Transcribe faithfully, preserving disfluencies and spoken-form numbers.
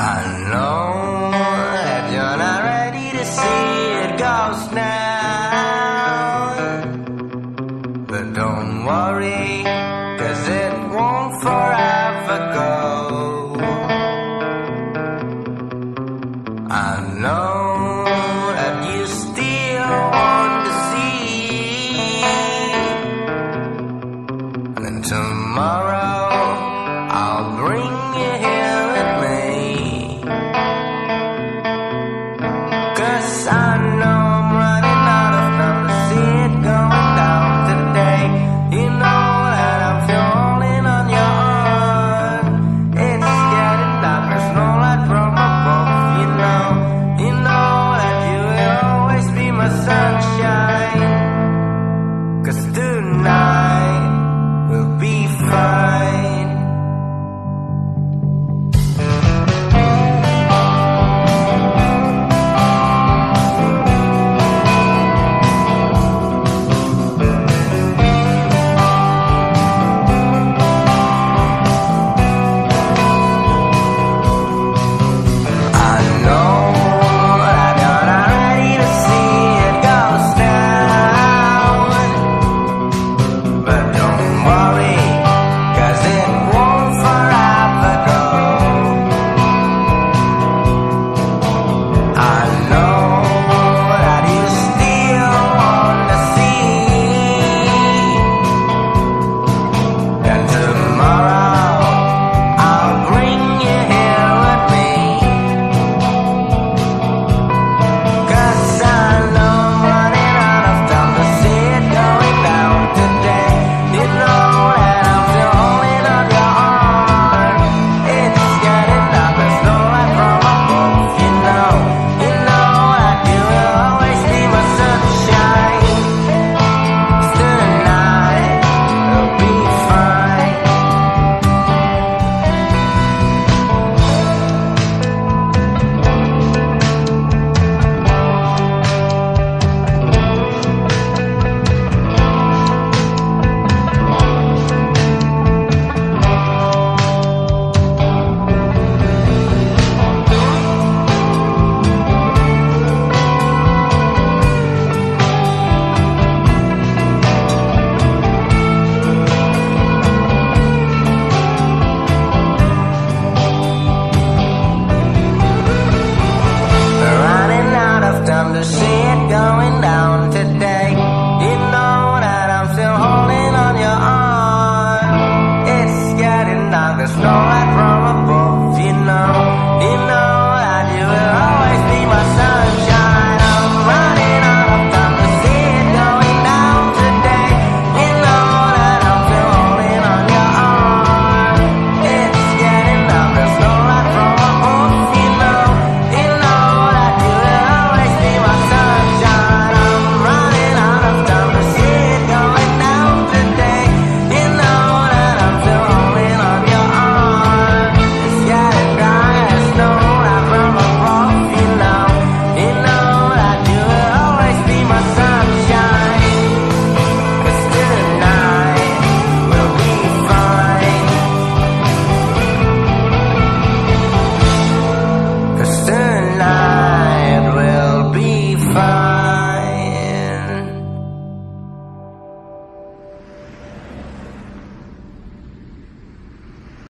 I know that you're not ready to see it ghost now, but don't worry, 'cause it won't forever go. I know that you still want to see, and then tomorrow I'll bring you here with me, 'cause I know I'm running out of time to see it going down today. You know that I'm falling on your arm. It's getting dark, there's no light from above. You know, you know that you will always be my sunshine, 'cause tonight will be fine. To see it going down today. You know that I'm still holding on your arm. It's getting dark, there's no light from above.